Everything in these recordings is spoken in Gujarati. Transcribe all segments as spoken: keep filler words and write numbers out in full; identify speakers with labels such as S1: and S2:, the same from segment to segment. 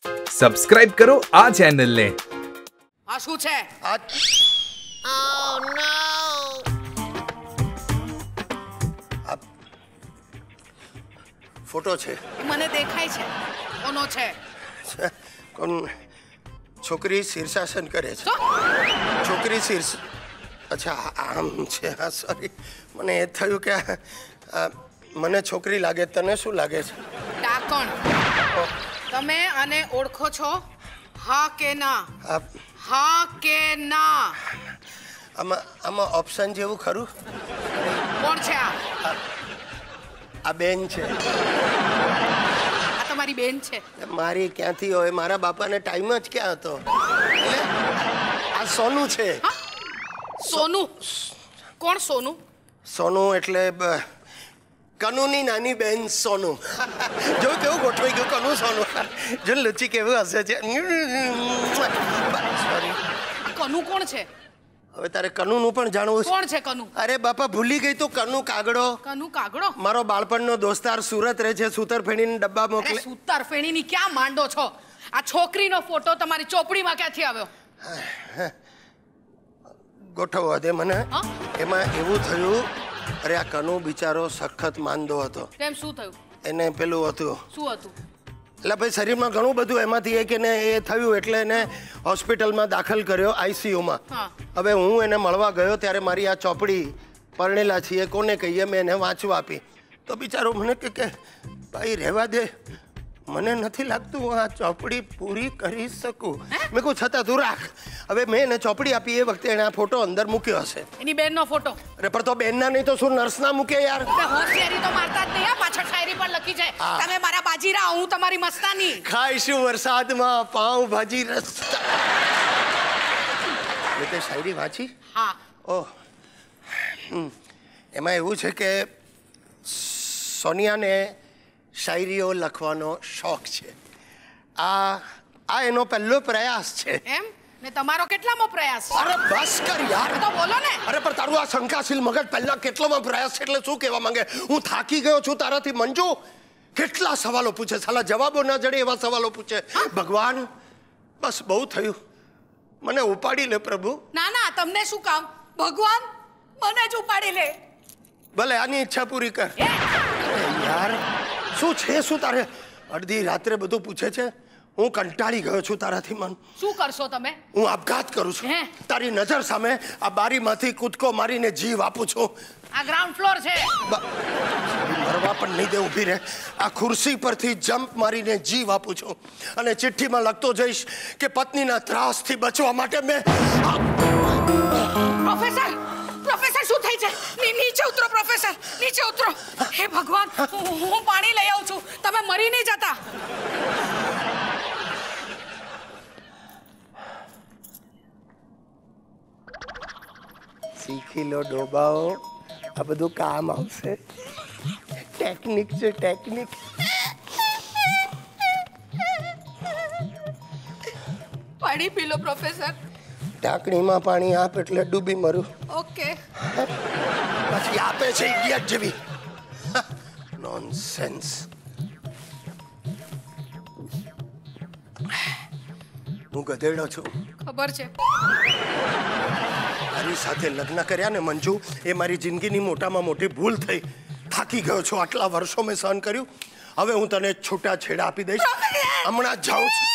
S1: સબસ્ક્રાઇબ કરો આ ચેનલ ને.
S2: આ શું છે?
S3: આ
S2: Oh no!
S3: ફોટો છે.
S2: મને દેખાય છે. કોનો છે?
S3: કોણ? છોકરી શીર્ષાસન કરે છે. છોકરી શીર્ષ અચ્છા આમ છે. હા સોરી, મને એ થયું કે મને છોકરી લાગે. તને શું લાગે છે?
S2: ડાકણ. તમે આને ઓળખો છો? હા કે ના? હા કે ના?
S3: આમાં આમાં ઓપ્શન જેવું ખરું?
S2: કોણ છે આ?
S3: આ બેન છે.
S2: આ તમારી બેન છે?
S3: મારી ક્યાંથી હોય? મારા બાપાને ટાઈમ જ ક્યાં હતો? એટલે આ સોનું છે.
S2: સોનું? કોણ સોનું?
S3: સોનું એટલે કનુની નાની બેન સોનું. જો કેવું ગોઠવાઈ ગયું કનુ સોનું. જો લુચી કેવું હશે છે. સોરી.
S2: કનુ કોણ છે?
S3: હવે તારે કનુનું પણ જાણવું છે?
S2: કોણ છે કનુ?
S3: અરે બાપા ભૂલી ગઈ તું. કનુ કાગડો.
S2: કનુ કાગડો?
S3: મારો બાળપણનો દોસ્તાર સુરત રહે છે. સૂતર ફેણીને ડબ્બા મોકલે.
S2: સૂતર ફેણીની ક્યાં માંડો છો? આ છોકરીનો ફોટો તમારી ચોપડીમાં ક્યાંથી આવ્યો?
S3: ગોઠવવા દે મને. એમાં એવું થયું, અરે આ કનુ બિચારો સખત માંદો હતો.
S2: કેમ, શું થયું
S3: એને? પેલું હતું.
S2: શું હતું?
S3: એટલે ભાઈ શરીરમાં ઘણું બધું એમાંથી એક એને એ થયું એટલે એને હોસ્પિટલમાં દાખલ કર્યો, આઈસીયુમાં. હવે હું એને મળવા ગયો ત્યારે મારી આ ચોપડી પરણેલા છીએ કોને કહીએ મેં એને વાંચવા આપી. તો બિચારો મને કે કે ભાઈ રહેવા દે, મને નથી લાગતું હું આ ચોપડી પૂરી કરી શકું. મેં કહું છતાં તું રાખ. હવે મેં એને ચોપડી આપી એ વખતે એને આ ફોટો અંદર મૂક્યો હશે.
S2: એની બેનનો ફોટો?
S3: અરે પણ તો બેનના નહીં તો શું નર્સના મૂકે યાર?
S2: હોશિયારી તો મારતા જ નહીં. પાછળ શાયરી પણ લખી છે, તમે મારા બાજીરા, હું તમારી મસ્તાની.
S3: ખાઈશું વરસાદમાં પાઉં ભાજી રસ્તા. મેં તે શાયરી વાંચી?
S2: હા.
S3: ઓહ, એમાં એવું છે કે સોનિયાને શાયરીઓ લખવાનો શોખ છે. આ આ એનો પહેલો પ્રયાસ છે.
S2: એમ ને તમારો કેટલામો પ્રયાસ છે?
S3: અરે બસ કર યાર.
S2: તો બોલો ને.
S3: અરે પણ તારું આ શંકાશીલ મગજ પહેલા કેટલામો પ્રયાસ છે એટલે શું કહેવા માંગે? હું થાકી ગયો છું તારાથી મંજુ. કેટલા સવાલો પૂછે, સાલા જવાબો ના જડે એવા સવાલો પૂછે. ભગવાન બસ બહુ થયું, મને ઉપાડી લે પ્રભુ.
S2: ના ના, તમને શું કામ? ભગવાન મને જ ઉપાડી લે.
S3: ભલે આની ઈચ્છા પૂરી કર. યાર શું છે શું તારે? અડધી રાત્રે બધું પૂછે છે. હું કંટાળી ગયો છું તારાથી. મન
S2: શું કરશો તમે?
S3: હું આપઘાત કરું છું. તારી નજર સામે આ બારીમાંથી કૂદકો મારીને જીવ આપું છું.
S2: આ ગ્રાઉન્ડ ફ્લોર છે.
S3: મરવા પણ નહીં દે, ઊભી રહે. આ ખુરશી પરથી જમ્પ મારીને જીવ આપું છું અને ચિઠ્ઠીમાં લખતો જઈશ કે પત્નીના ત્રાસથી બચવા માટે મેં.
S2: પ્રોફેસર, પ્રોફેસર શું થઈ છે? નીચે ઉતરો પ્રોફેસર, નીચે ઉતરો. હે ભગવાન, હું પાણી લઈ આવું છું, તમે મરી નહીં જતા.
S3: શીખી લો ડોબાઓ, આ બધું કામ આવશે. ટેકનિક છે ટેકનિક.
S2: પાણી પી લો પ્રોફેસર.
S3: ઢાંકણીમાં પાણી આપ એટલે ડૂબી મરું.
S2: ઓકે.
S3: પછી આપે છે ઇડિયટ જેવી. નોનસેન્સ. હું ગધેડો છું,
S2: ખબર છે.
S3: મારી સાથે લગ્ન કર્યા ને મંજુ, એ મારી જિંદગીની મોટામાં મોટી ભૂલ થઈ. થાકી ગયો છું, આટલા વર્ષો મેં સહન કર્યું. હવે હું તને છૂટા છેડા આપી દઈશ. હમણાં જાઉં છું.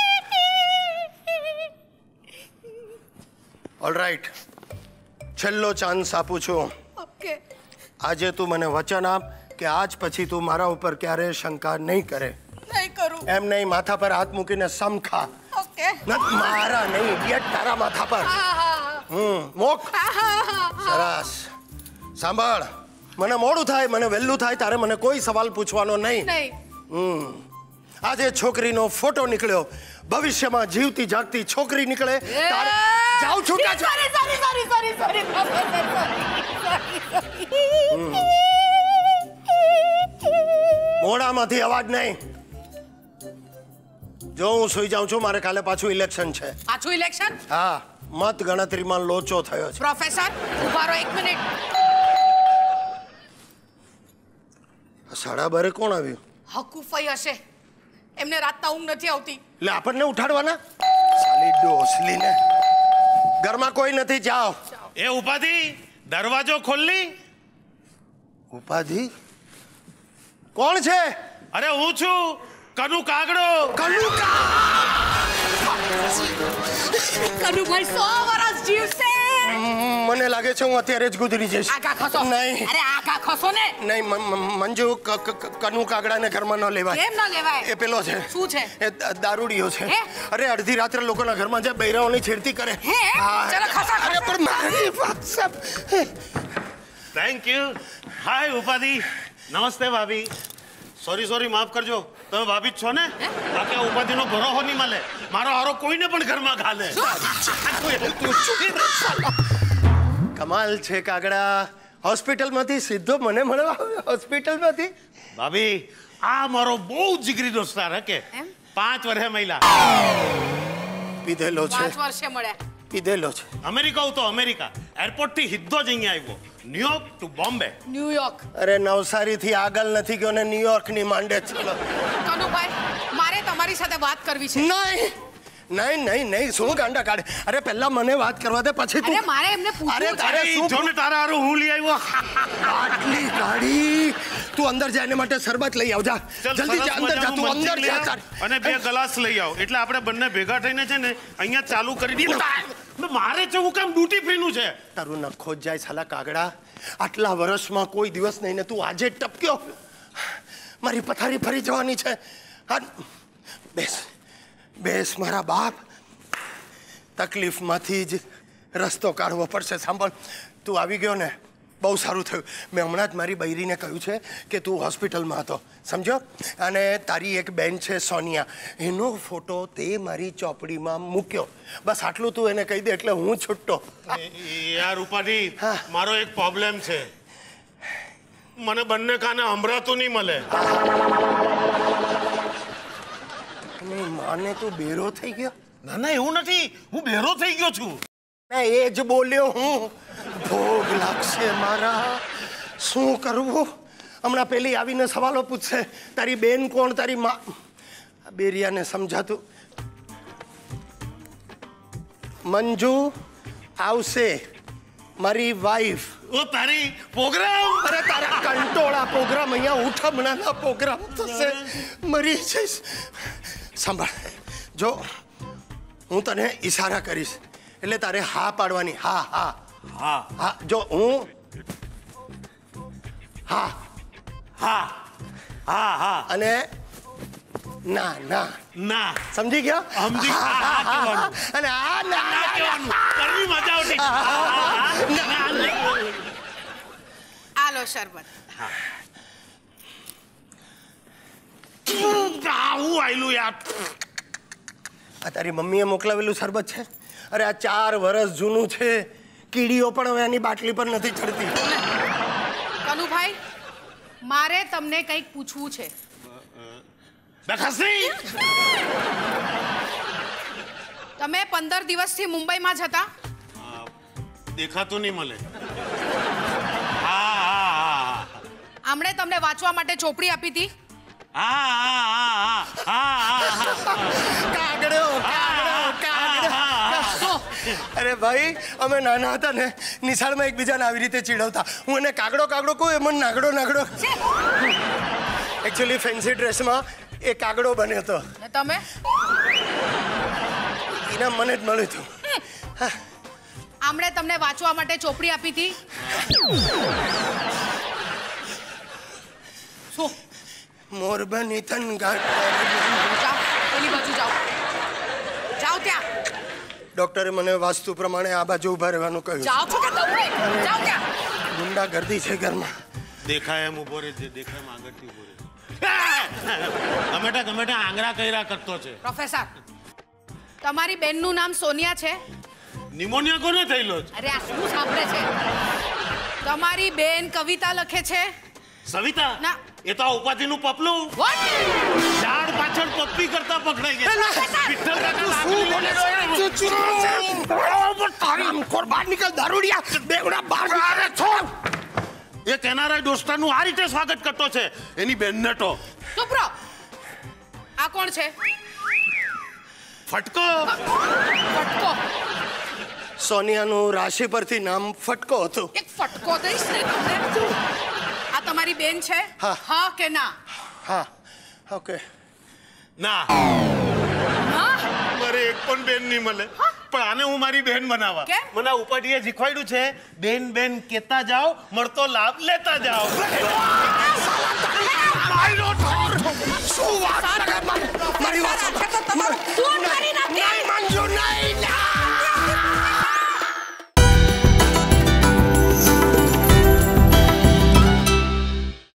S3: ઓલરાઈટ, છેલ્લો ચાન્સ આપું છું.
S2: ઓકે.
S3: આજે તું મને વચન આપ કે આજ પછી તું મારા ઉપર ક્યારે શંકા નહીં કરે.
S2: નહીં કરું.
S3: એમ નહીં, માથા પર હાથ મૂકીને સમ ખા.
S2: ઓકે.
S3: મારા નહીં, ઇડિયટ, તારા માથા પર. હમ મોક. સરસ. સાંભળ, મને મોડું થાય, મને વહેલું થાય, તારે મને કોઈ સવાલ પૂછવાનો નહીં. હમ આજે છોકરીનો ફોટો નીકળ્યો, ભવિષ્યમાં જીવતી જાગતી છોકરી નીકળે. જાઉં છું.
S2: Sorry sorry sorry sorry sorry
S3: મોઢામાંથી અવાજ નહીં. જો હું સુઈ જાઉં છું, મારે કાલે પાછું ઇલેક્શન છે.
S2: પાછું ઇલેક્શન?
S3: હા, મત ગણતરીમાં લોચો થયો છે.
S2: પ્રોફેસર ઉભા રહો એક મિનિટ.
S3: સાડા બારે કોણ આવ્યું?
S2: હકુફઈ હશે. એમને રાતના ઊંઘ નથી આવતી.
S3: એટલે આપણને ઉઠાડવાના? સાલી ડોસલીને. ઘરમાં કોઈ નથી, જાઓ.
S4: એ ઉપાધિ દરવાજો ખોલી.
S3: ઉપાધિ કોણ છે?
S4: અરે હું છું કનુ કાગડો.
S3: કનુ
S2: કનુભાઈ સો વર્ષ જીવશે.
S3: મને લાગે છે હું અત્યારે જ ગુજરી જઈશ.
S2: આગા ખસો.
S3: નહીં.
S2: અરે આગા ખસો ને.
S3: નહીં મંજુ, કનુ કાગડાને ઘરમાં ન લેવાય.
S2: કેમ ન લેવાય?
S3: એ પેલો છે.
S2: શું છે?
S3: એ દારૂડિયો છે. અરે અડધી રાત્રે લોકોના ઘરમાં જે બૈરાઓની છેડતી કરે.
S2: ચલો ખસો.
S3: અરે પણ મારી વાત સબ.
S4: Thank you. હાય ઉપાધિ. નમસ્તે ભાભી. સોરી સોરી માફ કરજો, તમે ભાભી જ છો ને? બાકી ઉપાધિનો ભરોસો નહીં મળે. મારો હારો કોઈને પણ ઘરમાં ઘાલે.
S3: કમાલ છે કાગડા. હોસ્પિટલમાંથી સીધો મને મળવા આવ્યો. હોસ્પિટલમાંથી?
S4: ભાભી આ મારો બહુ જીગરી દોસ્તાર હકે. પાંચ વર્ષે મહિલા
S3: પીધેલો છે.
S2: પાંચ વર્ષે મળ્યા.
S3: પીધેલો છે.
S4: અમેરિકા હું તો અમેરિકા એરપોર્ટ થી સીધો જ અહીંયા આવ્યો. New York to Bombay.
S2: ન્યુયોર્ક?
S3: અરે નવસારી થી આગળ નથી ગયો ને ન્યુયોર્ક ની માંડે. ચલો
S2: કનુભાઈ, મારે તમારી સાથે વાત કરવી છે.
S3: નહીં નહીં નહીં નહીં, શું ગાંડા કાઢે? અરે પહેલા મને વાત કરવા દે, પછી તું.
S2: અરે મારે એમને પૂછવું.
S3: અરે તારે શું?
S4: જો ને તારા હારું હું લઈ આવ્યો.
S3: આટલી ગાડી. તું અંદર જાય એને માટે શરબત લઈ આવ. જા જલ્દી જા, અંદર જા. તું અંદર જા.
S4: અને બે ગ્લાસ લઈ આવ. એટલે આપણે બંને ભેગા થઈને છે ને અહીંયા ચાલુ કરી દઈએ. મારે છે હું કામ ડ્યુટી ફ્રી નું છે.
S3: તારું નખો જ જાય સાલા કાગડા. આટલા વર્ષમાં કોઈ દિવસ નહીં ને તું આજે ટપક્યો. મારી પથારી ફરી જવાની છે. હા બેસ બેસ મારા બાપ. તકલીફમાંથી જ રસ્તો કાઢવો પડશે. સાંભળ, તું આવી ગયો ને, બહુ સારું થયું. મેં હમણાં જ મારી બૈરીને કહ્યું છે કે તું હોસ્પિટલમાં હતો, સમજો. અને તારી એક બેન છે સોનિયા, એનો ફોટો તે મારી ચોપડીમાં મૂક્યો. બસ આટલું તું એને કહી દે એટલે હું છૂટતો.
S4: યાર ઉપાધિ, મારો એક પ્રોબ્લેમ છે. મને બંને કાને સંભળાતું નહીં મળે.
S3: માને તું બેરો થઈ ગયો?
S4: ના ના એવું નથી, હું બેરો થઈ ગયો છું.
S3: એ જ બોલ્યો હું. ભોગ લાગશે મારા. શું કરવું? હમણાં પેલી આવીને સવાલો પૂછશે, તારી બેન કોણ, તારી માં. બેરિયાને સમજાતું. મંજુ આવશે, મારી વાઈફ.
S4: ઓ તારી પ્રોગ્રામ.
S3: અરે તારા કંટોળા પ્રોગ્રામ અહીંયા ઉઠમણાના પ્રોગ્રામ થશે. મરી જઈશ. સાંભળ, જો હું તને ઈશારા કરીશ એટલે તારે હા પાડવાની. હા હા
S4: હા
S3: હા. જો હું હા
S4: હા હા હા
S3: અને ના ના
S4: ના.
S3: સમજી ગયો?
S4: સમજી.
S3: અને આ ના
S4: કહેવાનું. કરવી મજા આવતી.
S2: આલો શરબત.
S4: હું આયલું યાર.
S3: આ તારી મમ્મીએ મોકલાવેલું શરબત છે? અરે આ ચાર વર્ષ જૂનું છે. કીડીઓ પણ હવે આની બાટલી પર નથી ચડતી.
S2: કનુભાઈ, મારે તમને કંઈક પૂછવું છે. તમે પંદર દિવસથી મુંબઈમાં જ હતા?
S4: દેખાતું નહીં મળે. હા હા.
S2: આમણે તમને વાંચવા માટે ચોપડી આપી હતી?
S4: હા હા હા
S3: કાગડો કાગડો કાગડો. અરે ભાઈ, અમે નાના હતા ને નિશાળમાં એકબીજાને આવી રીતે ચીડવતા. હું એને કાગડો કાગડો કહું, એ મને નાગડો નાગડો. એકચ્યુઅલી ફેન્સી ડ્રેસમાં એ કાગડો બન્યો હતો.
S2: તમે?
S3: એના મને જ મળ્યું હતું.
S2: આમણે તમને વાંચવા માટે ચોપડી આપી હતી? શું?
S3: મોરબની તન ગાટ.
S2: જાઓ, પેલી બાજુ જાઓ. જાઓ ત્યાં.
S3: ડોક્ટરે મને વાસ્તુ પ્રમાણે આ બાજુ ઉભા રહેવાનું કહ્યું.
S2: જાઓ છો કે દઉં? જાઓ ત્યાં.
S3: ગુંડા ગર્દી છે ઘરમાં.
S4: દેખાય એમ ઉભો રહે છે, દેખાય એમ આગળથી ઉભો રહે. ગમેટા ગમેટા આંગળા કર્યા કરતો છે.
S2: પ્રોફેસર, તમારી બેનનું નામ સોનિયા છે?
S4: નિમોનિયા કોને થયેલો છે?
S2: અરે આ શું સાંભળે છે? તમારી બેન કવિતા લખે છે?
S4: સવિતા?
S2: ના.
S4: એ તો ઉપાધિનું પપલું.
S2: વોટ?
S4: ઝાડ પાછળ પપ્પી કરતા પકડાઈ ગયા. વિઠ્ઠલ કાકા
S3: શું બોલે છે? તારી બહાર નીકળ દારૂડિયા. બેવડા બહાર અરે છોડ.
S4: એ કેનારા દોસ્તારનું આ રીતે સ્વાગત કરતો છે એની બેનને તો.
S2: ચૂપ રહો. આ કોણ છે?
S4: ફટકો.
S2: ફટકો.
S3: સોનિયાનું રાશિ પરથી નામ ફટકો હતું.
S2: એક ફટકો દઈશ ને તમને. આ તમારી બેન છે?
S3: હા.
S2: હા કે ના?
S3: હા. ઓકે.
S4: ના,
S2: હા.
S4: મારે એક પણ બેન નહીં મળે, પણ આને હું મારી બેન બનાવવા.
S2: કેમ?
S4: મને આ ઉપાડીએ શીખવાડ્યું છે, બેન બેન કેતા જાઓ, મળતો લાભ લેતા જાઓ.
S3: શું વાત કરે? મારી વાત
S2: તમારું કોણ